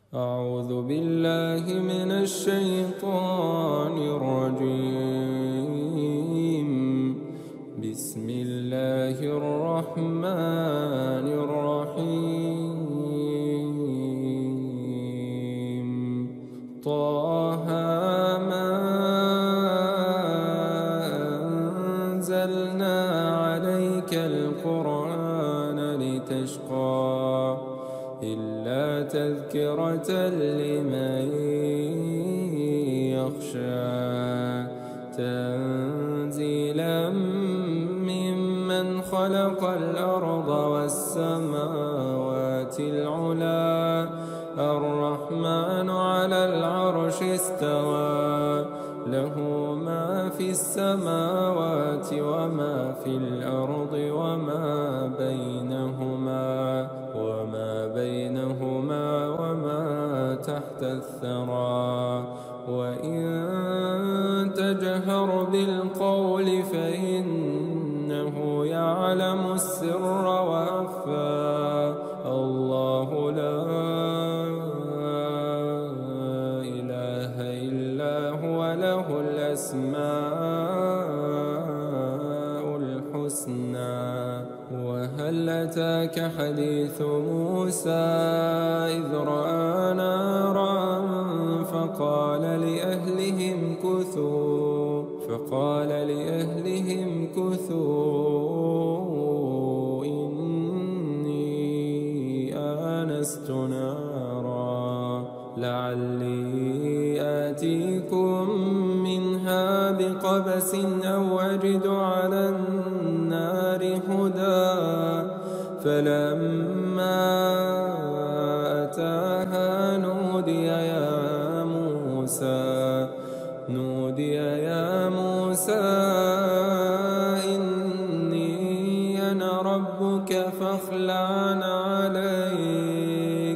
أعوذ بالله من الشيطان الرجيم. بسم الله الرحمن الرحيم. طه ما أنزلنا عليك القرآن لتشقى إلا تذكرة لمن يخشى تنزيلا ممن خلق الأرض والسماوات العلى الرحمن على العرش استوى له ما في السماوات وما في الأرض وما بينهما وما تحت الثرى وإن تجهر بالقول فإنه يعلم السر وأخفى الله لا إله إلا هو له الأسماء الحسنى. وهل أتاك حديث موسى إذ رأى نارا فقال لأهلهم كثوا إني آنست نارا لعلي آتيكم منها بقبس أو أجد على النار هدى فلما أتاها نودي يا موسى إني أنا ربك فاخلع عليك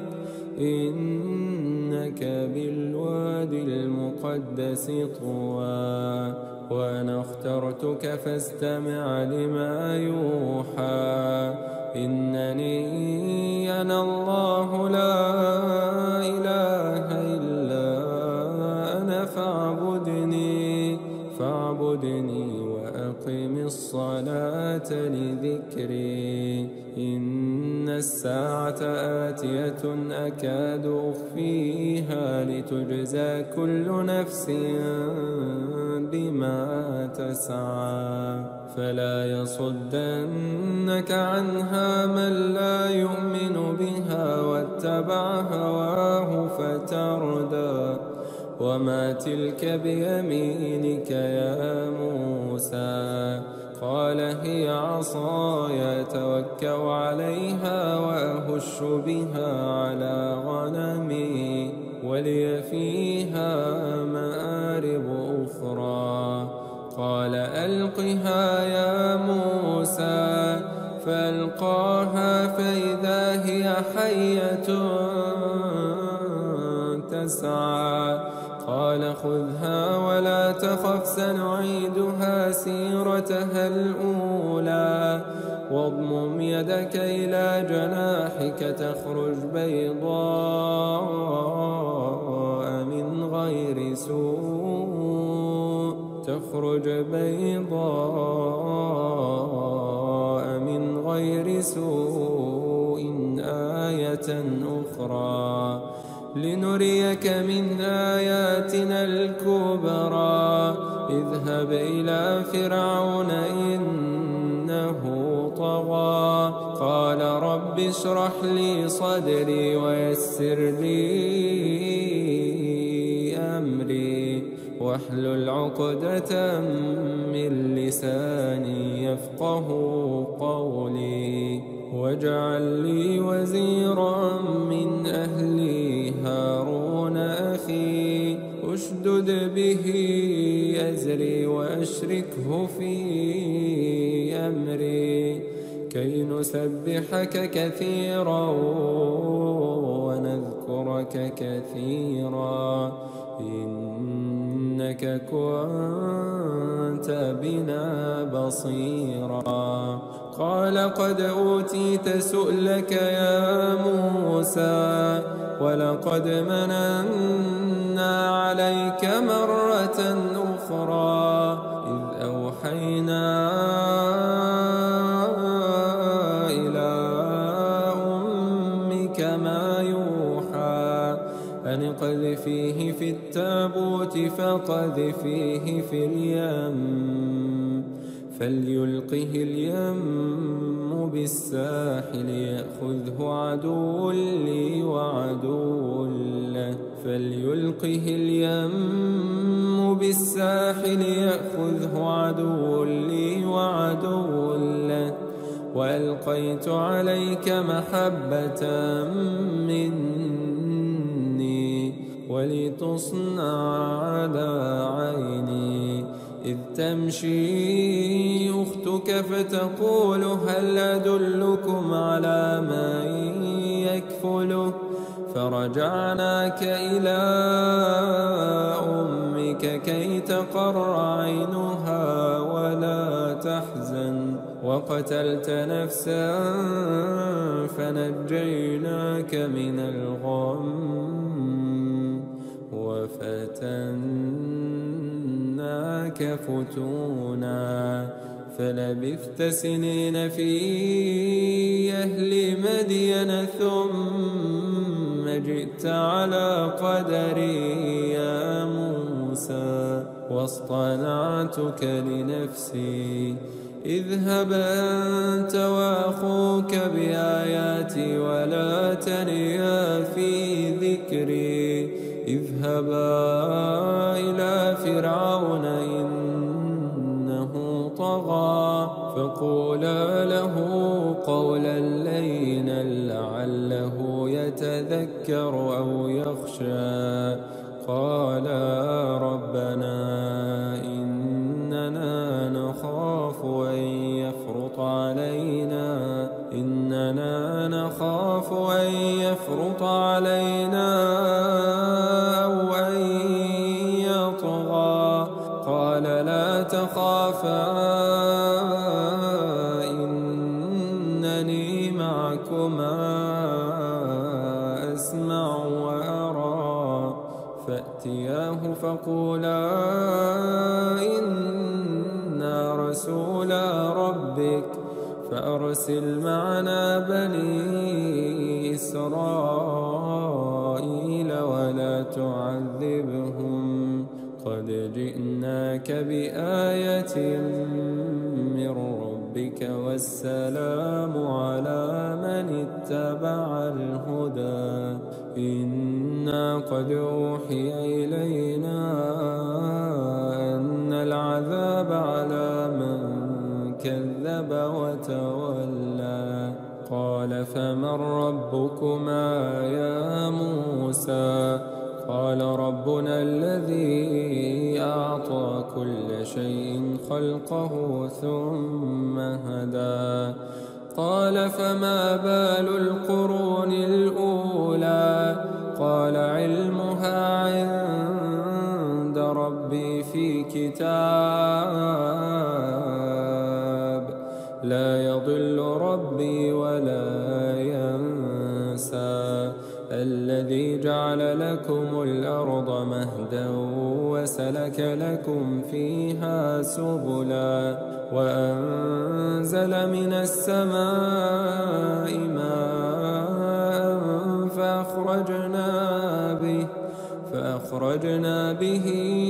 إنك بالوادي المقدس طوى وأنا اخترتك فاستمع لما يوحى إنني أنا الله لا إله إلا أنا فاعبدني وأقم الصلاة لذكري إن الساعة آتية أكاد أخفيها لتجزى كل نفس بما تسعى فلا يصدنك عنها من لا يؤمن بها واتبع هواه فتردى وما تلك بيمينك يا موسى قال هي عصاي أتوكأ عليها وأهش بها على غنمي ولي فيها مآرب أخرى قال ألقها يا موسى فألقاها فإذا هي حية تسعى قال خذها ولا تخف سنعيدها سيرتها الأولى واضمم يدك إلى جناحك تخرج بيضاء من غير سوء آية أخرى لنريك من آياتنا الكبرى اذهب إلى فرعون إنه طغى قال رب اشرح لي صدري ويسر لي أمري واحلل عقدة من لساني يفقه قولي واجعل لي وزيرا من أهلي هارون أخي أشدد به أزري وأشركه في أمري كي نسبحك كثيرا ونذكرك كثيرا إنك كنت بنا بصيرا قال قد أوتيت سؤلك يا موسى ولقد مننا عليك مرة أخرى إذ أوحينا إلى أمك ما يوحى أن اقذفيه في التابوت فقذفيه في اليم فليلقه اليم بالساحل يأخذه عدو لي وعدو له فليلقه اليم بالساحل يأخذه عدو لي وعدو له وألقيت عليك محبة مني ولتصنع على عيني إذ تمشي أختك فتقول هل أدلكم على من يكفله فرجعناك إلى أمك كي تقر عينها ولا تحزن وقتلت نفسا فنجيناك من الغم وفتناك فتونا فلبثت سنين في أهل مدين ثم جئت على قدري يا موسى واصطنعتك لنفسي اذهب أنت وأخوك بآياتي ولا تنيا في ذكري اذهبا إلى فرعون إنه طغى فقولا له قولا لينا لعله يتذكر أو يخشى قالا ربنا إننا نخاف أن يفرط علينا أو أن يطغى قال لا تخافا إنني معكما أسمع وأرى فأتياه فقولا إنا رسولا ربك فأرسل معنا بني إسرائيل ولا تعذبهم قد جئناك بآية من ربك والسلام على من اتبع الهدى إنا قد أوحي إلينا أن العذاب على من كذب وتولى قال فمن ربكما يا موسى قال ربنا الذي أعطى كل شيء خلقه ثم هدى قال فما بال القرون الأولى قال علمها عند ربي في كتاب لا يضل ربي ولا ينسى الذي جعل لكم الأرض مهدا وسلك لكم فيها سبلا وأنزل من السماء ماء فأخرجنا به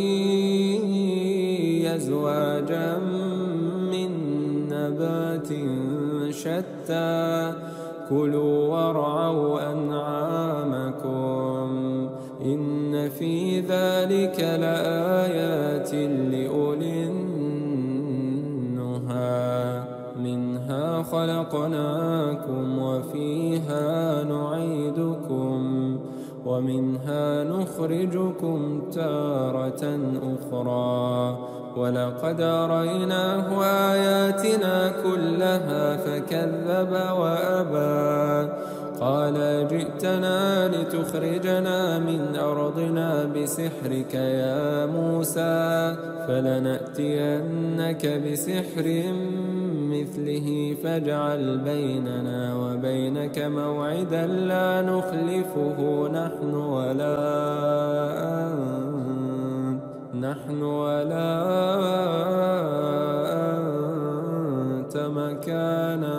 أزواجا من نبات شتى كلوا وارعوا أنعامكم إن في ذلك لآيات لأولي النهى منها خلقناكم وفيها نعيدكم ومنها نخرجكم تارة أخرى ولقد أريناه آياتنا كلها فكذب وأبى قال جئتنا لتخرجنا من أرضنا بسحرك يا موسى فلنأتينك بسحر مثله فاجعل بيننا وبينك موعدا لا نخلفه نحن ولا أنت مكانا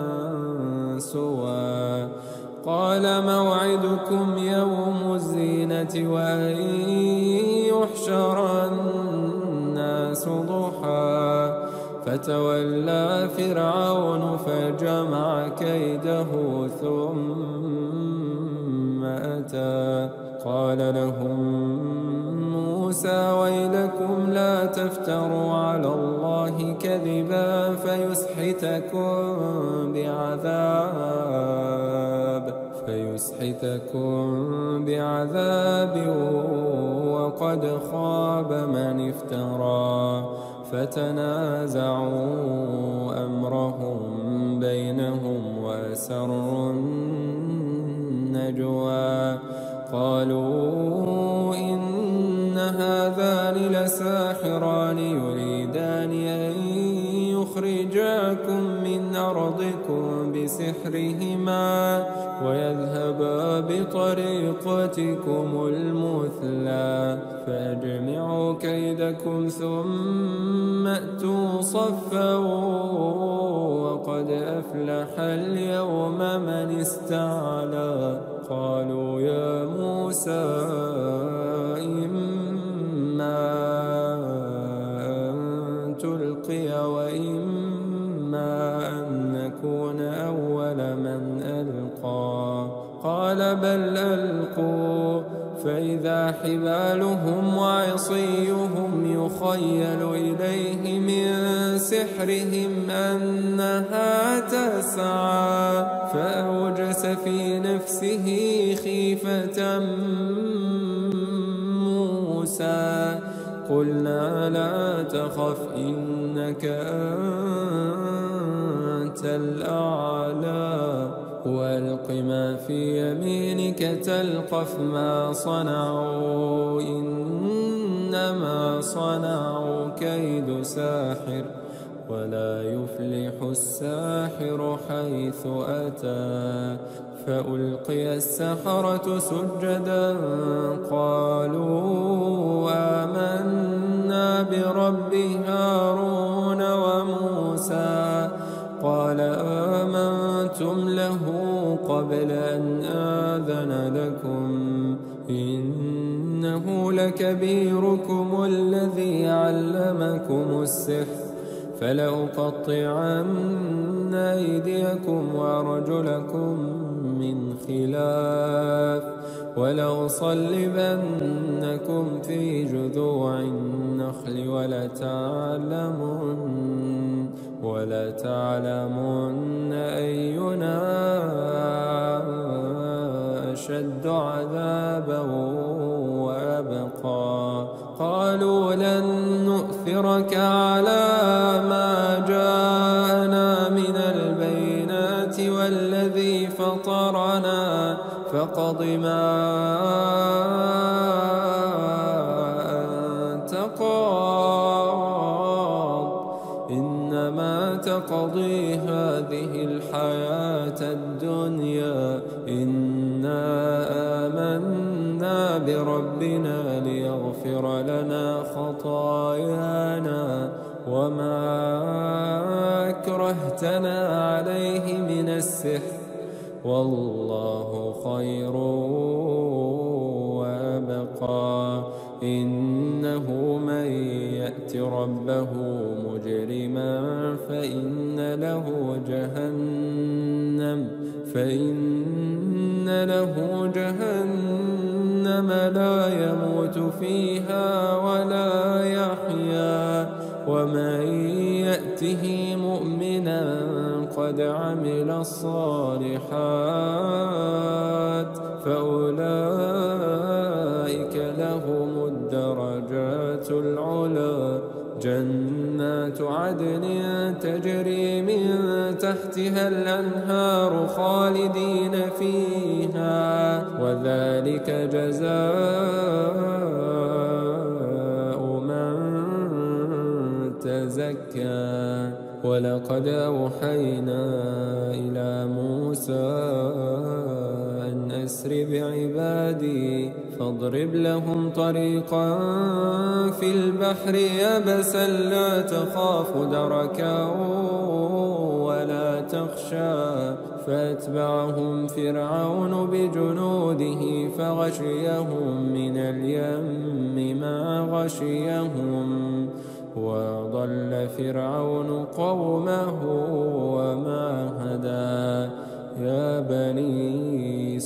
سوى. قال موعدكم يوم الزينة وأن يحشر الناس ضحى. فتولى فرعون فجمع كيده ثم أتى. قال لهم موسى ويلكم لا تفتروا على الله كذبا فيسحتكم بعذاب وقد خاب من افترى. فتنازعوا أمرهم بينهم وأسروا النجوى. قالوا إن هذان لساحران يريدان أن يخرجاكم من أرضكم بسحرهما ويذهبا بطريقتكم المثلى. فاجمعوا كيدكم ثم أتوا صفا وقد أفلح اليوم من استعلى. قالوا يا موسى إما أن تلقي وإما أن نكون أول من ألقى. قال بل ألقوا فإذا حبالهم وعصيهم يخيل إليه من سحرهم أنها تسعى. فأوجس في نفسه خيفة موسى. قلنا لا تخف إنك أنت الأعلى وألق ما في يمينك تلقف ما صنعوا إنما صنعوا كيد ساحر ولا يفلح الساحر حيث أتى. فألقي السحرة سجدا قالوا آمنا برب هارون وموسى. قال آمنتم له قبل أن آذن لكم إنه لكبيركم الذي علمكم السحر فلأقطعن أيديكم وأرجلكم من خلاف ولأصلبنكم في جذوع النخل ولتعلمن أينا أشد عذابا وأبقى. قالوا لن نؤثرك على ما جاءنا من البينات والذي فطرنا فاقض ما أنت قاض إنما تقضي هذه الحياة الدنيا إنا آمنا بربنا ليغفر لنا خطايانا وما أكرهتنا عليه من السحر والله خير وأبقى. إنه من يأت ربه مجرما فإن له جهنم لا يموت فيها ولا يحيا ومن يأته مؤمنا قد عمل الصالحات فأولئك لهم الدرجات العلى جنات عدن تجري من تحتها الأنهار خالدين فيها وذلك جزاء من تزكى ولقد أوحينا إلى موسى أن أسر بعبادي فاضرب لهم طريقا في البحر يبسا لا تخاف دركا ولا تخشى فأتبعهم فرعون بجنوده فغشيهم من اليم ما غشيهم وضل فرعون قومه وما هدى يا بني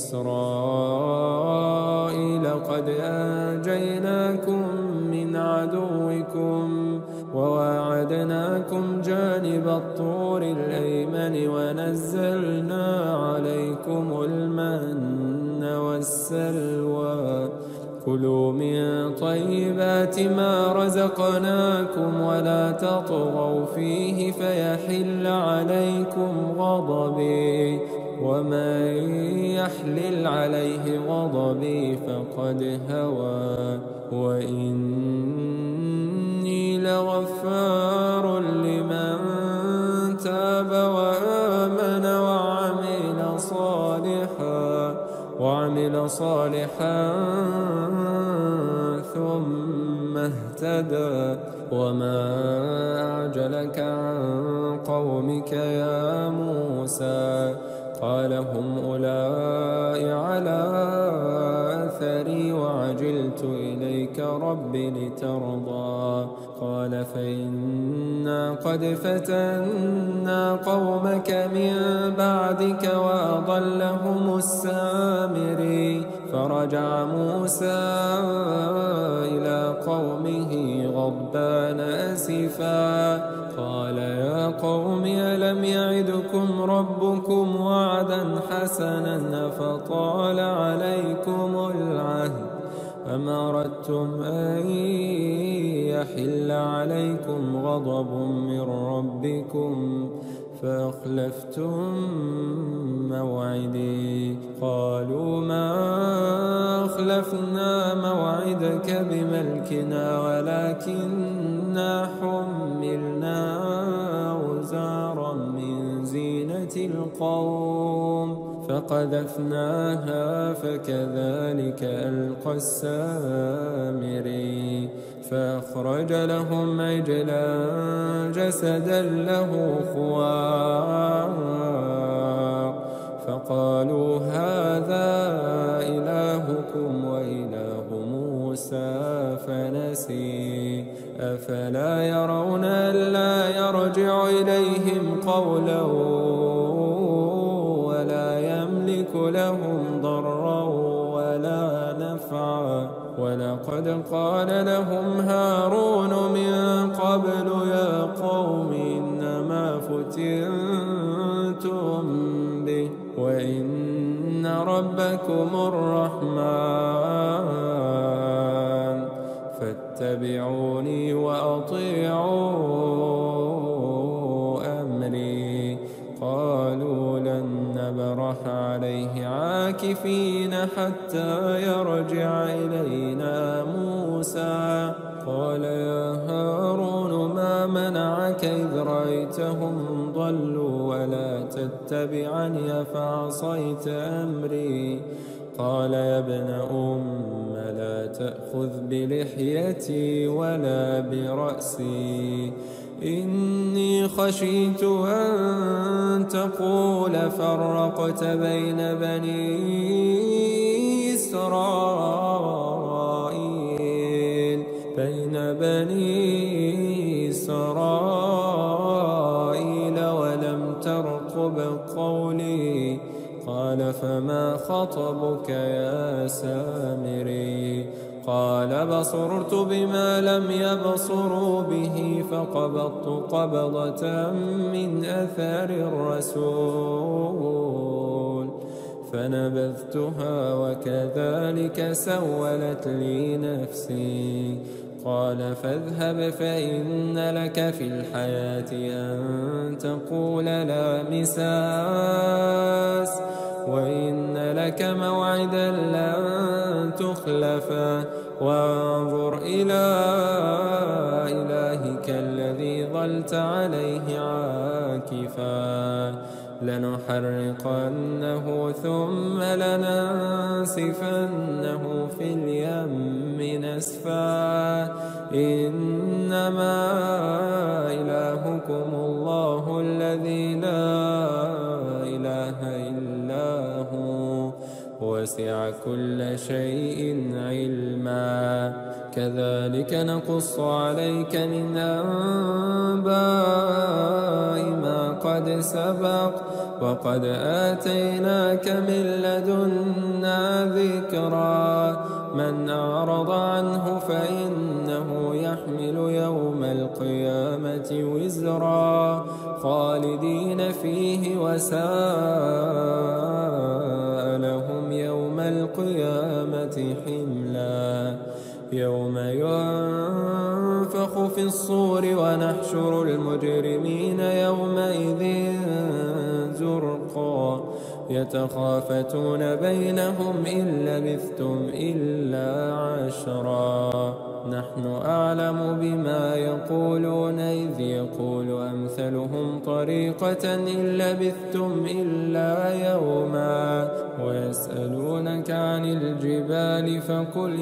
إسرائيل قد أنجيناكم من عدوكم وواعدناكم جانب الطور الأيمن ونزلنا عليكم المن والسلوى كلوا من طيبات ما رزقناكم ولا تطغوا فيه فيحل عليكم غضبي ومن يحلل عليه غضبي فقد هوى وإني لغفار لمن تاب وآمن وعمل صالحا ثم اهتدى وما أعجلك عن قومك يا موسى قال هم أولئك على أثري وعجلت إليك رب لترضى قال فإنا قد فتنا قومك من بعدك وأضلهم السامري فرجع موسى إلى قومه غضبان أسفا قال يا قوم ألم يعدكم ربكم وعدا حسنا فطال عليكم العهد أما أردتم أن يحل عليكم غضب من ربكم فأخلفتم موعدي قالوا ما أخلفنا موعدك بملكنا ولكننا حملنا أوزارا من زينة القوم فقذفناها فكذلك ألقى السامري فأخرج لهم عجلا جسدا له خوار فقالوا هذا إلهكم وإله موسى فنسي أفلا يرون ألا يرجع إليهم قولا ولا يملك لهم ضرا ولا نفعا ولقد قال لهم هارون من قبل يا قوم إنما فتنتم به وإن ربكم الرحمن فاتبعوني وأطيعوا أمري قالوا لن نبرح عليه عاكفين حتى يرجع إلينا موسى قال يا هارون ما منعك إذ رأيتهم ضلوا ولا تتبعني فعصيت أمري قال يا ابن لا تأخذ بلحيتي ولا برأسي إني خشيت أن تقول فرقت بين بني إسرائيل ولم ترقب قولي قال فما خطبك يا سامري قال بصرت بما لم يبصروا به فقبضت قبضة من أثر الرسول فنبذتها وكذلك سولت لي نفسي قال فاذهب فإن لك في الحياة أن تقول لا مساس وإن لك موعدا لن تخلفه وانظر إلى إلهك الذي ظلت عليه عاكفا لنحرقنه ثم لننسفنه في اليم نسفا إنما إلهكم الله الذي لا إله إلا هو وسع كل شيء علما كذلك نقص عليك من أنباء ما قد سبق وقد آتيناك من لدنا ذكرا من أعرض عنه فإنه يحمل يوم القيامة وزرا خالدين فيه وساء لهم يوم القيامة حملا يوم ينفخ في الصور ونحشر المجرمين يومئذ زرقا يتخافتون بينهم إن لبثتم إلا عشرا نحن أعلم بما يقولون إذ يقول أمثلهم طريقة إن لبثتم إلا يوما ويسألونك عن الجبال فقل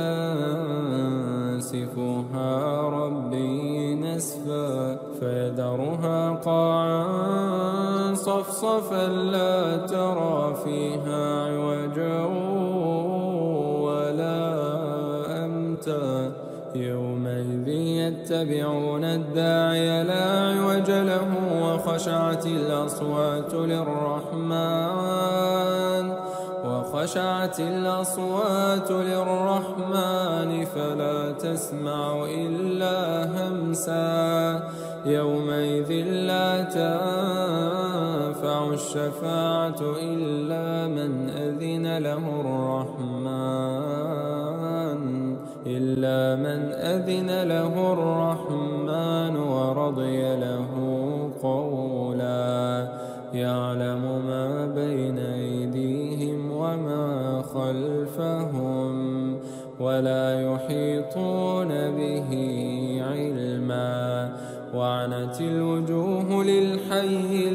ينسفها ربي نسفا فيذرها قاعا صفصفا لا ترى فيها عوجا ولا أمتا يومئذ يتبعون الداعي لا عوج له وخشعت الأصوات للرحمن فلا تسمع إلا همسا يومئذ لا تنفع الشفاعة إلا من أذن له الرحمن ورضي له قولا يعلم ما بين أيديهم وما خلفهم ولا يحيطون به علما وعنت الوجوه للحي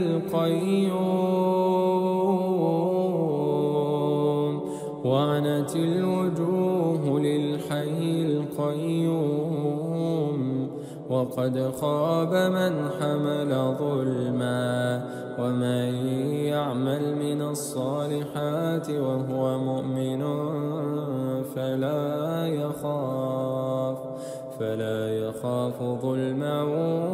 القيوم وقد خاب من حمل ظلما ومن يعمل من الصالحات وهو مؤمن فلا يخاف ظلما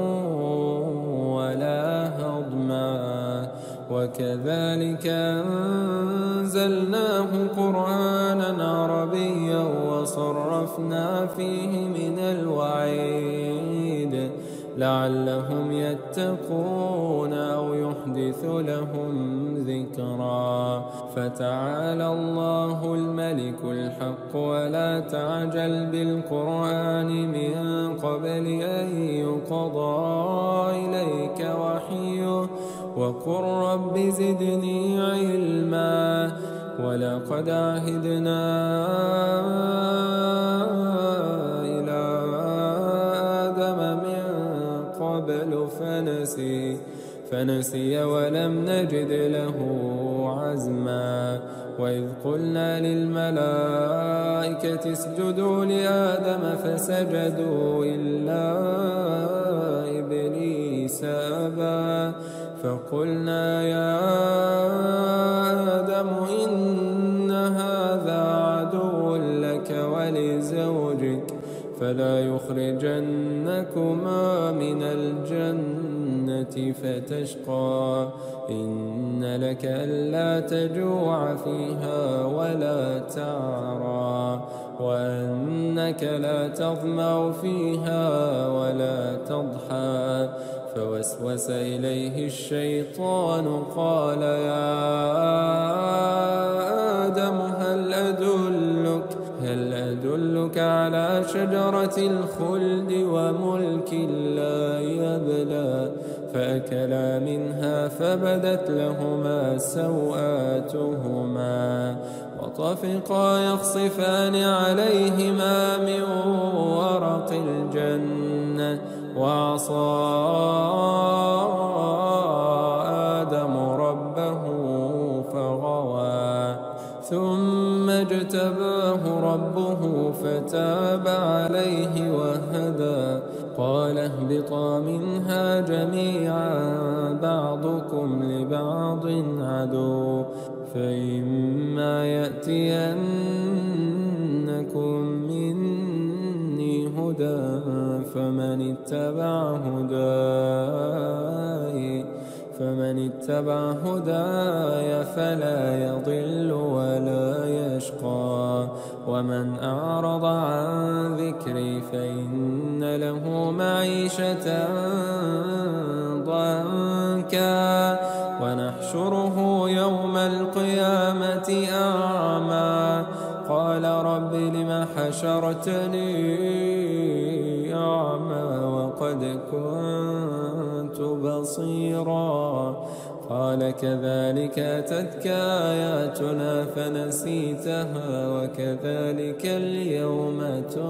ولا هضما وكذلك أنزلناه قرآنا عربيا وصرفنا فيه من الوعيد لعلهم يتقون أو يحدث لهم ذكرا فتعالى الله الملك الحق ولا تعجل بالقرآن من قبل أن يقضى إليك وحيه وقل رب زدني علما ولقد عهدنا إلى آدم من قبل فنسي ولم نجد له عزما وإذ قلنا للملائكة اسجدوا لآدم فسجدوا إلا إبليس أبى فقلنا يا آدم إن هذا عدو لك ولزوجك فلا يخرجنكما من الجنة فتشقى إن لك ألا تجوع فيها ولا تعرى وأنك لا تظمأ فيها ولا تضحى فوسوس إليه الشيطان قال يا آدم هل أدلك على شجرة الخلد وملك لا يبلى فأكلا منها فبدت لهما سوآتهما وطفقا يخصفان عليهما من ورق الجنة وعصى آدم ربه فغوى ثم اجتباه ربه فتاب عليه وهدى قال اهبطا منها جميعا بعضكم لبعض عدو فإما يأتينكم مني هدى فمن اتبع هداي فلا يضل ولا يشقى ومن أعرض عن ذكري فإن له معيشة ضنكا ونحشره يوم القيامة أعمى قال رب لم حشرتني أعمى وقد كنت بصيرا قال كذلك أتتك آياتنا فنسيتها وكذلك اليوم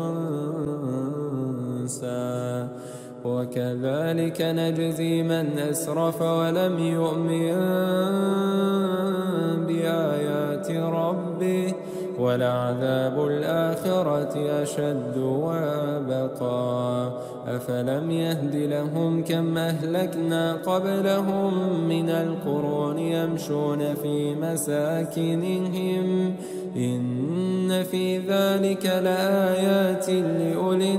تنسى وكذلك نجزي من أسرف ولم يؤمن بآيات ربه ولعذاب الآخرة أشد وأبقى أفلم يهد لهم كم أهلكنا قبلهم من القرون يمشون في مساكنهم إن في ذلك لآيات لأولي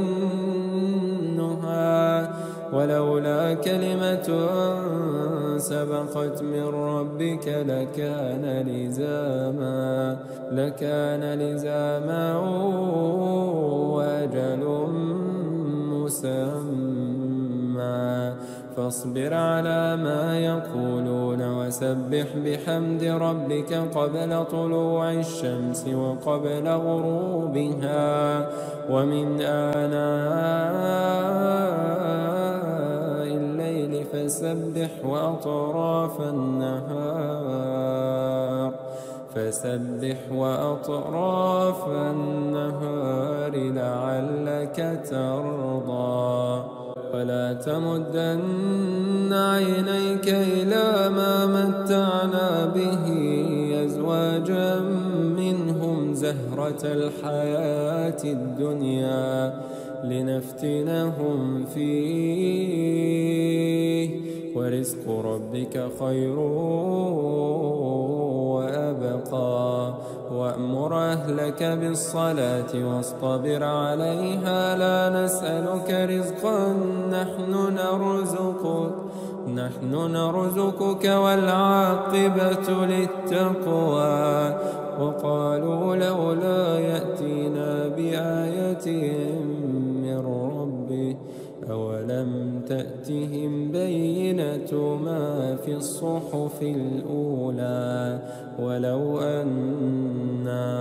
النهى ولولا كلمة سبقت من ربك لكان لزاما وأجل مسمى فاصبر على ما يقولون وسبح بحمد ربك قبل طلوع الشمس وقبل غروبها ومن آناء الليل فسبح وأطراف النهار لعلك ترضى ولا تمدن عينيك إلى ما متعنا به أزواجا منهم زهرة الحياة الدنيا لنفتنهم فيه ورزق ربك خير وأبقى وأمر أهلك بالصلاة واصطبر عليها لا نسألك رزقا نحن نرزقك والعاقبة للتقوى وقالوا لولا يأتينا بآية من ربه أولم تأتهم بينة ما في الصحف الأولى ولو أنا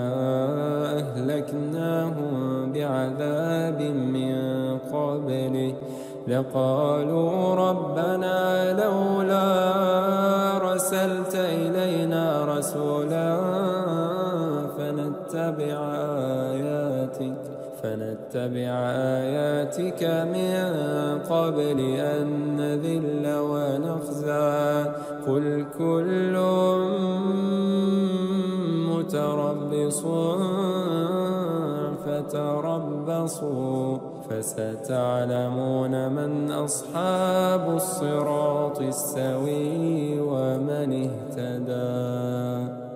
أهلكناهم بعذاب من قبله لقالوا ربنا لولا رسلت إلينا رسولا فنتبع آياتك من قبل أن نذل ونخزى قل كل متربص فتربصوا فستعلمون من أصحاب الصراط السوي ومن اهتدى.